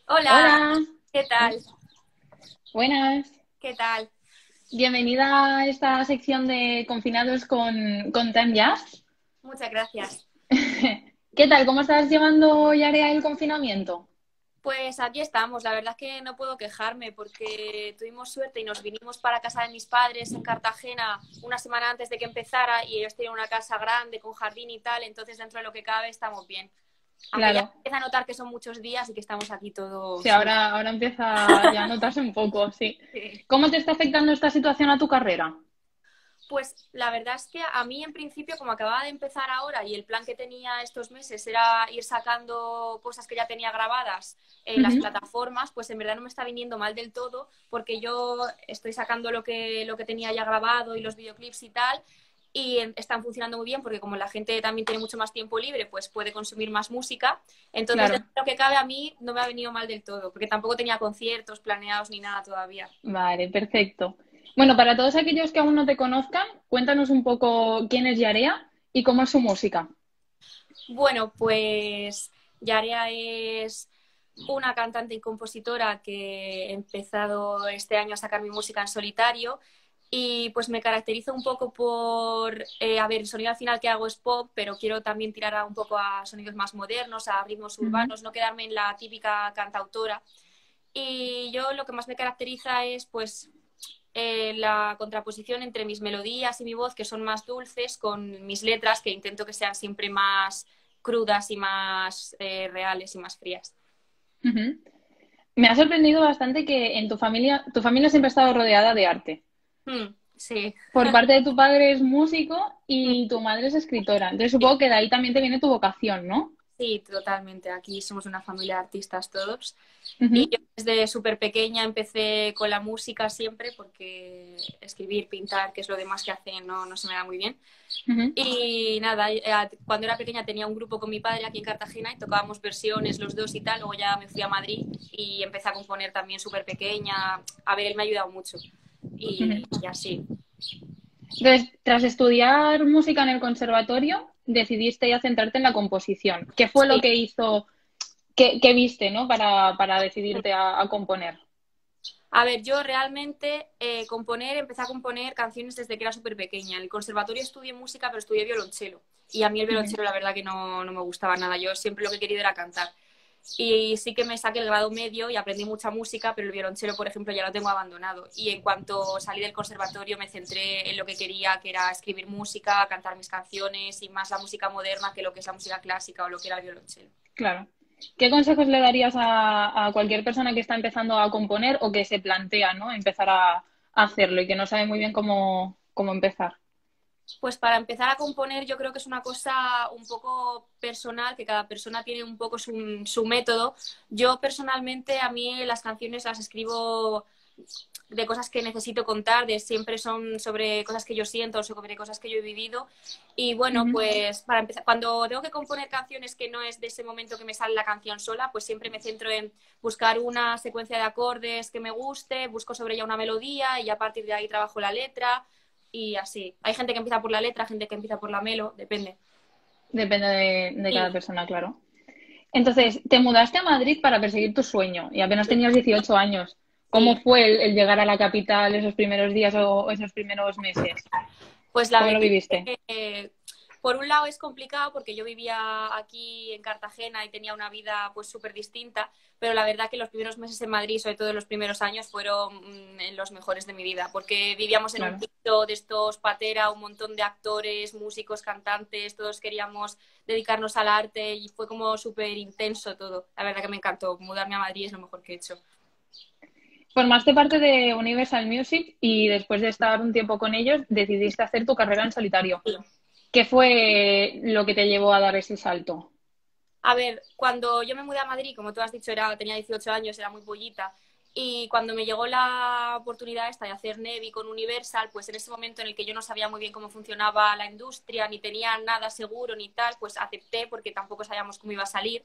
Hola, Hola, ¿qué tal? buenas. ¿Qué tal? Bienvenida a esta sección de confinados con Time Jazz. Muchas gracias. ¿Qué tal? ¿Cómo estás llevando, Yarea, el confinamiento? Pues aquí estamos. La verdad es que no puedo quejarme porque tuvimos suerte y nos vinimos para casa de mis padres en Cartagena una semana antes de que empezara y ellos tienen una casa grande con jardín y tal, entonces dentro de lo que cabe estamos bien. Aunque ya Claro, empieza a notar que son muchos días y que estamos aquí sí, todos. ahora empieza ya a notarse un poco, sí. Sí. ¿Cómo te está afectando esta situación a tu carrera? Pues la verdad es que a mí en principio, como acababa de empezar ahora y el plan que tenía estos meses era ir sacando cosas que ya tenía grabadas en las Ujú. plataformas, pues en verdad no me está viniendo mal del todo porque yo estoy sacando lo que tenía ya grabado y los videoclips y tal y están funcionando muy bien porque como la gente también tiene mucho más tiempo libre, pues puede consumir más música. Entonces, Claro, dentro de lo que cabe a mí no me ha venido mal del todo porque tampoco tenía conciertos planeados ni nada todavía. vale, perfecto. Bueno, para todos aquellos que aún no te conozcan, cuéntanos un poco quién es Yarea y cómo es su música. Bueno, pues Yarea es una cantante y compositora que he empezado este año a sacar mi música en solitario y pues me caracterizo un poco por, a ver, el sonido al final que hago es pop, pero quiero también tirar un poco a sonidos más modernos, a ritmos Ujú. urbanos, no quedarme en la típica cantautora. Y yo lo que más me caracteriza es pues la contraposición entre mis melodías y mi voz, que son más dulces, con mis letras, que intento que sean siempre más crudas y más reales y más frías. Ujú. Me ha sorprendido bastante que en tu familia siempre ha estado rodeada de arte. Sí. Por parte de tu padre es músico y tu madre es escritora. Entonces supongo que de ahí también te viene tu vocación, ¿no? Sí, totalmente. Aquí somos una familia de artistas todos. Y Ujú, yo desde súper pequeña empecé con la música siempre porque escribir, pintar, que es lo demás que hacen, no se me da muy bien. ujú. Y nada, cuando era pequeña tenía un grupo con mi padre aquí en Cartagena y tocábamos versiones los dos y tal. Luego ya me fui a Madrid y empecé a componer también súper pequeña. A ver, él me ha ayudado mucho. Ujú. Y así. Entonces, tras estudiar música en el conservatorio, decidiste ya centrarte en la composición. ¿Qué fue lo Sí. que hizo, qué viste, ¿no? Para decidirte a componer. A ver, yo realmente empecé a componer canciones desde que era súper pequeña. En el conservatorio estudié música, pero estudié violonchelo. Y a mí el Ujú, violonchelo, la verdad que no me gustaba nada. Yo siempre lo que he querido era cantar. Y sí que me saqué el grado medio y aprendí mucha música, pero el violonchelo, por ejemplo, ya lo tengo abandonado. Y en cuanto salí del conservatorio me centré en lo que quería, que era escribir música, cantar mis canciones y más la música moderna que lo que es la música clásica o lo que era el violonchelo. claro. ¿Qué consejos le darías a cualquier persona que está empezando a componer o que se plantea, ¿no? Empezar a hacerlo y que no sabe muy bien cómo empezar? Pues para empezar a componer yo creo que es una cosa un poco personal, que cada persona tiene un poco su método. Yo personalmente a mí las canciones las escribo de cosas que necesito contar, de siempre son sobre cosas que yo siento, sobre cosas que yo he vivido. Y bueno, Ujú. pues para empezar, cuando tengo que componer canciones que no es de ese momento que me sale la canción sola, pues siempre me centro en buscar una secuencia de acordes que me guste, busco sobre ella una melodía y a partir de ahí trabajo la letra y así. Hay gente que empieza por la letra, gente que empieza por la melo, depende. Depende de Sí, cada persona, claro. Entonces, te mudaste a Madrid para perseguir tu sueño y apenas sí, tenías 18 años. ¿Cómo sí. fue el llegar a la capital esos primeros días o esos primeros meses? Pues la ¿Cómo lo verdad es viviste? que por un lado es complicado porque yo vivía aquí en Cartagena y tenía una vida pues súper distinta, pero la verdad que los primeros meses en Madrid, sobre todo los primeros años, fueron los mejores de mi vida, porque vivíamos en un Claro. piso de estos patera, un montón de actores, músicos, cantantes, todos queríamos dedicarnos al arte y fue como súper intenso todo. La verdad que me encantó, mudarme a Madrid es lo mejor que he hecho. Formaste parte de Universal Music y después de estar un tiempo con ellos, decidiste hacer tu carrera en solitario. ¿Qué fue lo que te llevó a dar ese salto? A ver, cuando yo me mudé a Madrid, como tú has dicho, tenía 18 años, era muy pollita, y cuando me llegó la oportunidad esta de hacer Nevi con Universal, pues en ese momento en el que yo no sabía muy bien cómo funcionaba la industria, ni tenía nada seguro ni tal, pues acepté porque tampoco sabíamos cómo iba a salir.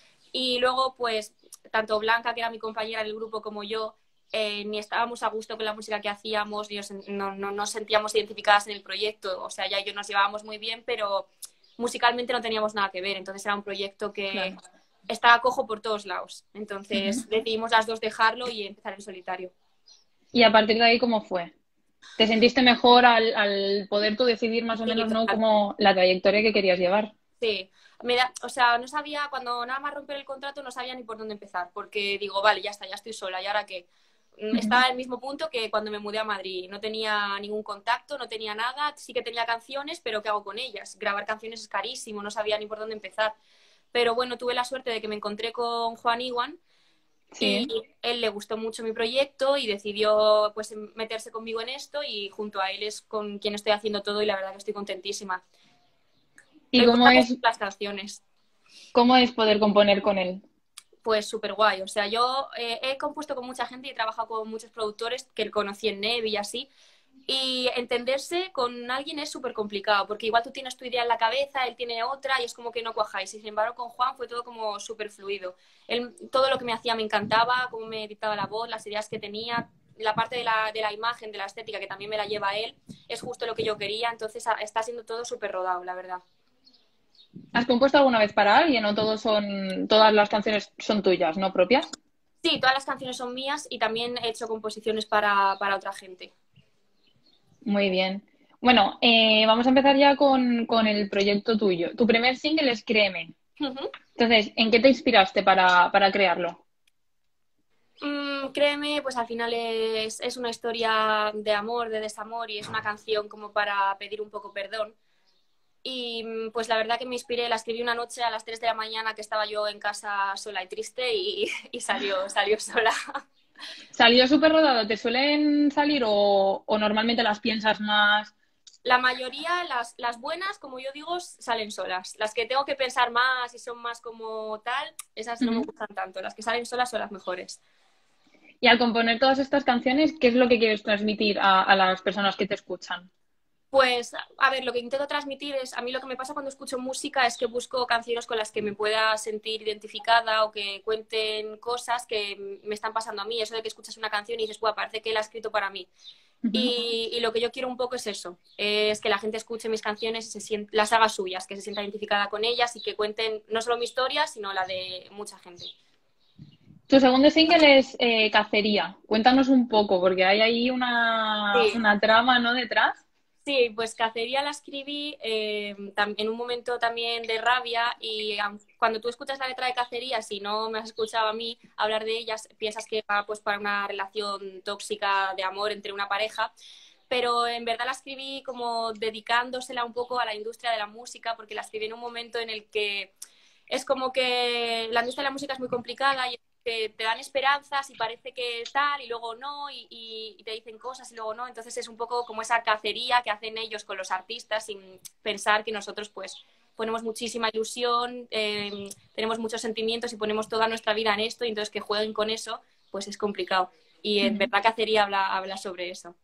Y luego, pues, tanto Blanca, que era mi compañera del grupo, como yo, ni estábamos a gusto con la música que hacíamos, ni no nos sentíamos identificadas en el proyecto. O sea, ya yo nos llevábamos muy bien, pero musicalmente no teníamos nada que ver. Entonces era un proyecto que Claro. está cojo por todos lados. Entonces decidimos las dos dejarlo y empezar en solitario. Y a partir de ahí, ¿cómo fue? ¿Te sentiste mejor al poder tú decidir más o Sí, menos, ¿no? total. Como la trayectoria que querías llevar? Sí, o sea, no sabía, cuando nada más romper el contrato, no sabía ni por dónde empezar, porque digo, vale, ya está, ya estoy sola, ¿y ahora qué? Estaba en el mismo punto que cuando me mudé a Madrid, no tenía ningún contacto, no tenía nada, sí que tenía canciones, pero ¿qué hago con ellas? Grabar canciones es carísimo, no sabía ni por dónde empezar. Pero bueno, tuve la suerte de que me encontré con Juan Iwan y Sí. él le gustó mucho mi proyecto y decidió pues meterse conmigo en esto y junto a él es con quien estoy haciendo todo y la verdad que estoy contentísima. ¿Y Me gustan mucho las canciones. cómo es poder componer con él? Pues súper guay. O sea, yo he compuesto con mucha gente y he trabajado con muchos productores que conocí en Nevi y así. Y entenderse con alguien es súper complicado, porque igual tú tienes tu idea en la cabeza, él tiene otra y es como que no cuajáis. Y sin embargo, con Juan fue todo como súper fluido. Él, todo lo que me hacía me encantaba, cómo me editaba la voz, las ideas que tenía, la parte de la imagen, de la estética, que también me la lleva él, es justo lo que yo quería. Entonces está siendo todo súper rodado, la verdad. ¿Has compuesto alguna vez para alguien o todas las canciones son tuyas, no propias? Sí, todas las canciones son mías y también he hecho composiciones para otra gente. Muy bien. Bueno, vamos a empezar ya con el proyecto tuyo. Tu primer single es Créeme. Ujú. Entonces, ¿en qué te inspiraste para crearlo? Créeme, pues al final es una historia de amor, de desamor y es una canción como para pedir un poco perdón. Y pues la verdad que me inspiré, la escribí una noche a las 3 de la mañana que estaba yo en casa sola y triste y salió sola. ¿Salió súper rodado? ¿Te suelen salir o normalmente las piensas más? La mayoría, las buenas, como yo digo, salen solas. Las que tengo que pensar más y son más como tal, esas no me Ujú. gustan tanto. Las que salen solas son las mejores. Y al componer todas estas canciones, ¿qué es lo que quieres transmitir a las personas que te escuchan? Pues, a ver, lo que intento transmitir es, a mí lo que me pasa cuando escucho música es que busco canciones con las que me pueda sentir identificada o que cuenten cosas que me están pasando a mí. Eso de que escuchas una canción y dices, bueno, parece que la ha escrito para mí. Ujú. Y lo que yo quiero un poco es eso, es que la gente escuche mis canciones y las haga suyas, que se sienta identificada con ellas y que cuenten no solo mi historia, sino la de mucha gente. Tu segundo single es Cacería. Cuéntanos un poco, porque hay ahí Sí, una trama, ¿no? Detrás. sí, pues Cacería la escribí en un momento también de rabia y cuando tú escuchas la letra de Cacería, si no me has escuchado a mí hablar de ellas, piensas que va pues para una relación tóxica de amor entre una pareja, pero en verdad la escribí como dedicándosela un poco a la industria de la música porque la escribí en un momento en el que es como que la industria de la música es muy complicada y que te dan esperanzas y parece que tal y luego no y te dicen cosas y luego no. Entonces es un poco como esa cacería que hacen ellos con los artistas sin pensar que nosotros pues ponemos muchísima ilusión, tenemos muchos sentimientos y ponemos toda nuestra vida en esto y entonces que jueguen con eso pues es complicado. Y en Ujú. verdad Cacería habla sobre eso.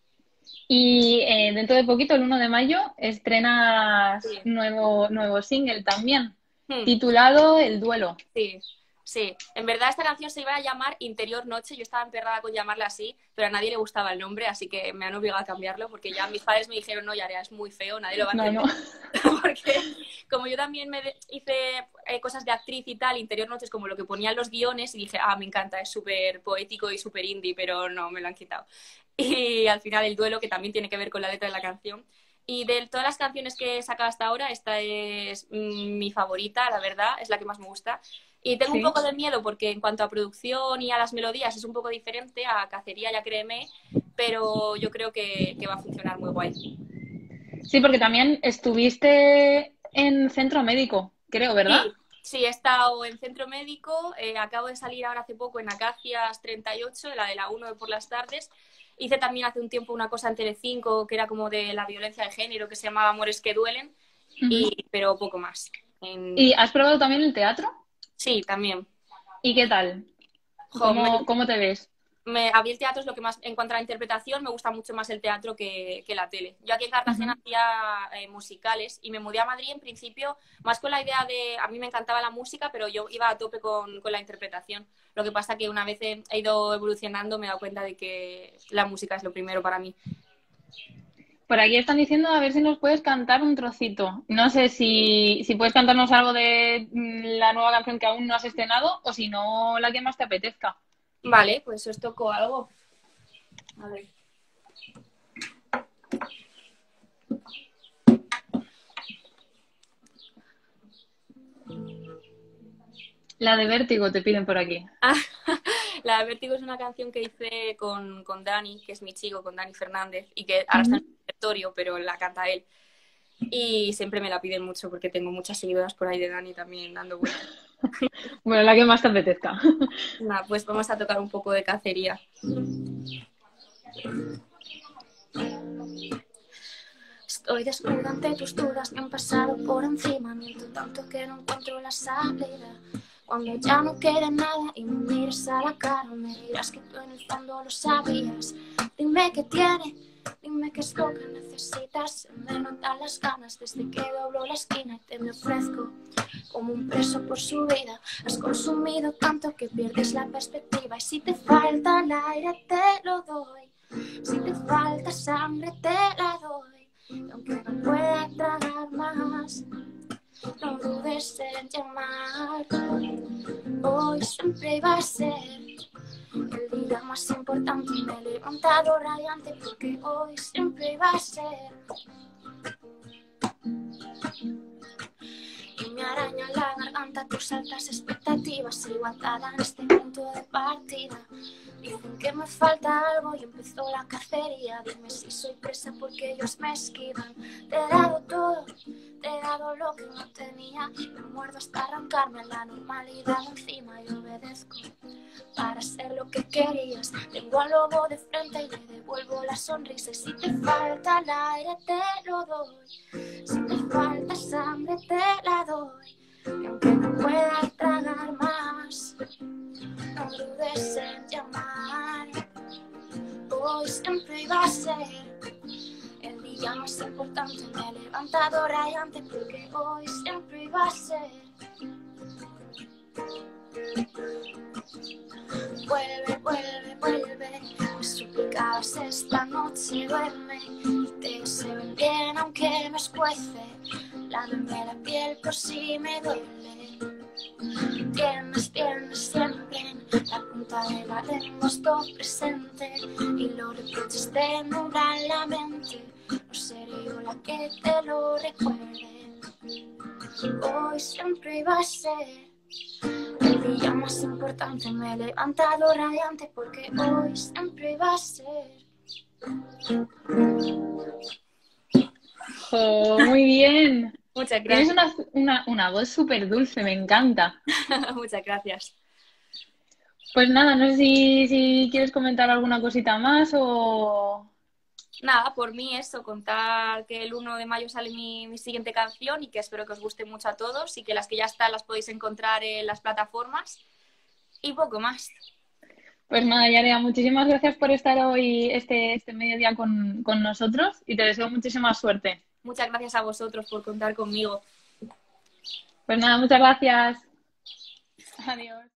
Y dentro de poquito, el 1 de mayo, estrenas Sí. nuevo single también, Hmm. titulado El Duelo. Sí, sí. En verdad esta canción se iba a llamar Interior Noche. Yo estaba emperrada con llamarla así, pero a nadie le gustaba el nombre, así que me han obligado a cambiarlo porque ya mis padres me dijeron, no, Yarea, es muy feo, nadie lo va a No, no. entender. Porque como yo también hice cosas de actriz y tal, Interior Noche es como lo que ponían los guiones y dije, ah, me encanta, es súper poético y súper indie, pero no, me lo han quitado. Y al final el duelo, que también tiene que ver con la letra de la canción. Y de todas las canciones que he sacado hasta ahora, esta es mi favorita, la verdad, es la que más me gusta. Y tengo un Sí. poco de miedo porque en cuanto a producción y a las melodías es un poco diferente a Cacería, ya créeme, pero yo creo que va a funcionar muy guay. Sí, porque también estuviste en centro médico, creo, ¿verdad? Sí, sí, he estado en centro médico, acabo de salir ahora hace poco en Acacias 38, la de la 1 de por las tardes. Hice también hace un tiempo una cosa en Telecinco que era como de la violencia de género, que se llamaba Amores que duelen, Ujú. pero poco más. ¿Y has probado también el teatro? Sí, también. ¿Y qué tal? Jo, Cómo te ves? a mí el teatro es lo que más, en cuanto a la interpretación, me gusta mucho más el teatro que la tele. Yo aquí en Cartagena Ujú. hacía musicales y me mudé a Madrid en principio más con la idea de, a mí me encantaba la música, pero yo iba a tope con la interpretación. Lo que pasa que una vez he ido evolucionando me he dado cuenta de que la música es lo primero para mí. Por aquí están diciendo a ver si nos puedes cantar un trocito. No sé si puedes cantarnos algo de la nueva canción que aún no has estrenado o si no, la que más te apetezca. Vale, pues os toco algo. A ver. La de Vértigo te piden por aquí. La de Vértigo es una canción que hice con Dani, que es mi chico, con Dani Fernández, y que ahora está en el repertorio, pero la canta él. Y siempre me la piden mucho porque tengo muchas seguidoras por ahí de Dani también dando vueltas. Bueno, la que más te apetezca. Nada, pues vamos a tocar un poco de cacería. Estoy desnuda ante tus dudas, me han pasado por encima. Miento tanto que no encuentro la salida. Cuando ya no quede nada y me mires a la cara, me dirás que tú en el fondo lo sabías. Dime qué tiene, dime qué es lo que necesitas. Se me notan las ganas desde que doblo la esquina y te me ofrezco como un preso por su vida. Has consumido tanto que pierdes la perspectiva. Y si te falta el aire te lo doy, si te falta sangre te la doy. Y aunque no pueda tragar más, no dudes en llamar. Hoy siempre iba a ser el día más importante. Me he levantado radiante porque hoy siempre iba a ser. Y me araña la garganta tus altas expectativas. Sigo atada en este punto de partida. Dicen que me falta algo y empezó la cacería. Dime si soy presa porque ellos me esquivan. Te he dado todo, te he dado lo que no tenía. Me muerdo hasta arrancarme la normalidad encima y obedezco para ser lo que querías. Tengo al lobo de frente y le devuelvo la sonrisa. Y si te falta el aire te lo doy, si te falta sangre te la doy. Y aunque no pueda tragar más, no dudes en llamar. Hoy siempre iba a ser el día más importante. Me he levantado radiante porque hoy siempre iba a ser. Vuelve, vuelve, vuelve. Me suplicabas esta noche, duerme. Te deseo el bien aunque me escuece. Lávame la piel por si me duele. Tienes, tienes siempre en la punta de la lengua estoy presente. Y los reproches te nublan la mente. No seré yo la que te lo recuerde. Hoy siempre iba a ser el día más importante. Me he levantado radiante porque hoy siempre iba a ser. Oh, muy bien. Muchas gracias. Tienes una voz súper dulce, me encanta. Muchas gracias. Pues nada, no sé si quieres comentar alguna cosita más o... Nada, por mí eso, contar que el 1 de mayo sale mi siguiente canción y que espero que os guste mucho a todos y que las que ya están las podéis encontrar en las plataformas y poco más. Pues nada, Yarea, muchísimas gracias por estar hoy este mediodía con nosotros y te deseo muchísima suerte. Muchas gracias a vosotros por contar conmigo. Pues nada, muchas gracias. Adiós.